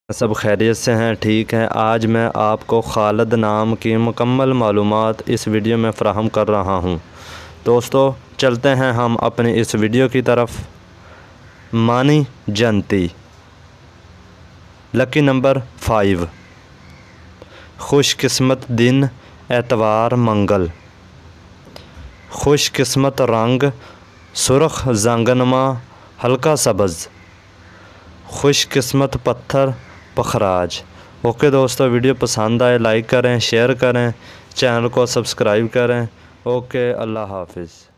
सब खैरियत से हैं, ठीक हैं। आज मैं आपको खालिद नाम की मुकम्मल मालूमात इस वीडियो में फ़राहम कर रहा हूं। दोस्तों चलते हैं हम अपनी इस वीडियो की तरफ। मानी जनती। लकी नंबर 5, खुशकिस्मत दिन एतवार मंगल। खुशकिस्मत रंग सुरख जंगनमा हल्का सब्ज़। खुशकिस्मत पत्थर पखराज। ओके दोस्तों, वीडियो पसंद आए लाइक करें, शेयर करें, चैनल को सब्सक्राइब करें। ओके, अल्लाह हाफिज़।